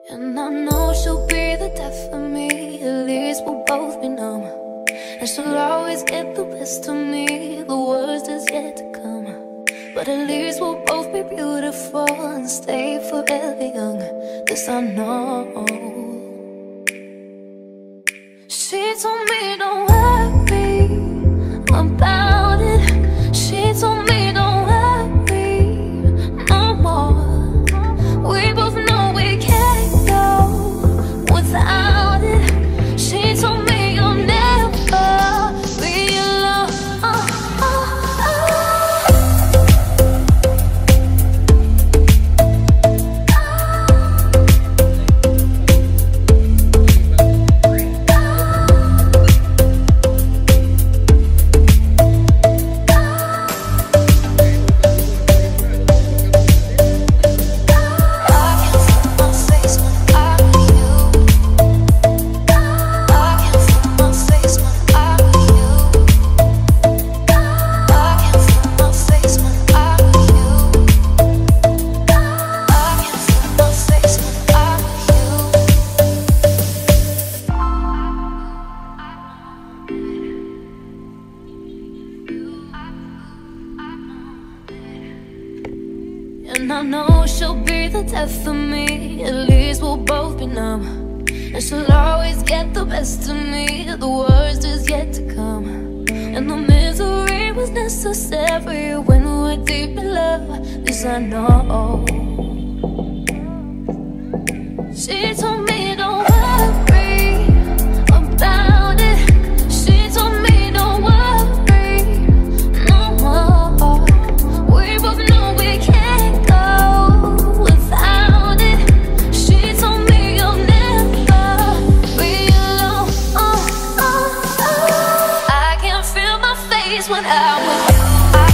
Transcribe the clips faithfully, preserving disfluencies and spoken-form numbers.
And I know she'll be the death of me. At least we'll both be numb. And she'll always get the best of me. The worst is yet to come. But at least we'll both be beautiful and stay forever young. This I know. She told me don't worry about it. She told me don't worry no more. We both know we can't go without it. She told me you'll never be alone. Oh, oh, oh. And I know she'll be the death of me. At least we'll both be numb. And she'll always get the best of me. The worst is yet to come. And the misery was necessary when we were deep in love. This I know. She told me don't worry about it. She told me don't worry no more. We both know we can't go without it. She told me you'll never be alone. Oh, oh, oh. I can feel my face when I'm with you.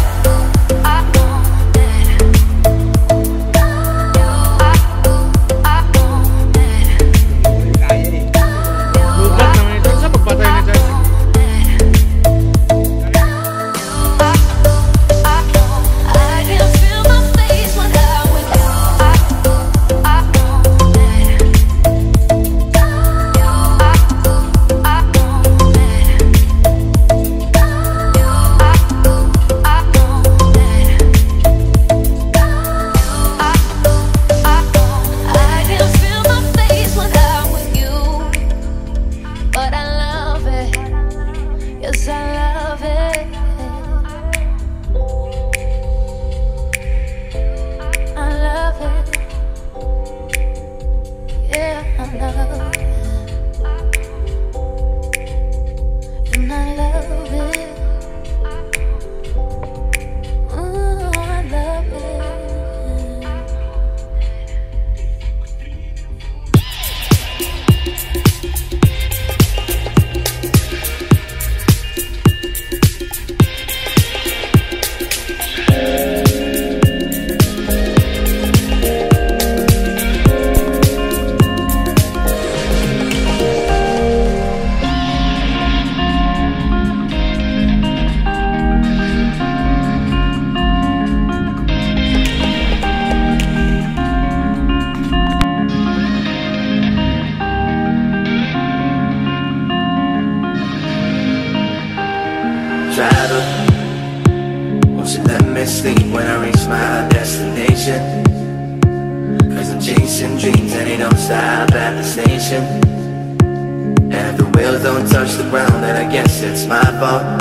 Driver, won't you let me sleep when I reach my destination? Cause I'm chasing dreams and they don't stop at the station. And if the wheels don't touch the ground, then I guess it's my fault.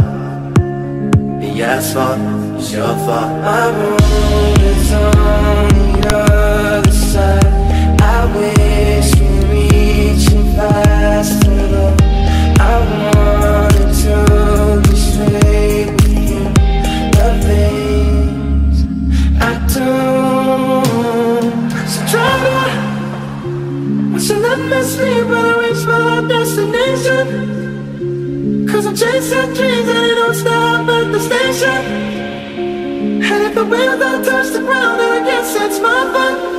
The asphalt is your fault. My road is on the other side. I wish we're reaching faster though. I wanted to be straight with you. The things I do. So driver, won't you let me sleep when I reach my destination? Cause I'm chasing dreams and they don't stop at the station. And if the wheels don't touch the ground, then I guess it's my fault.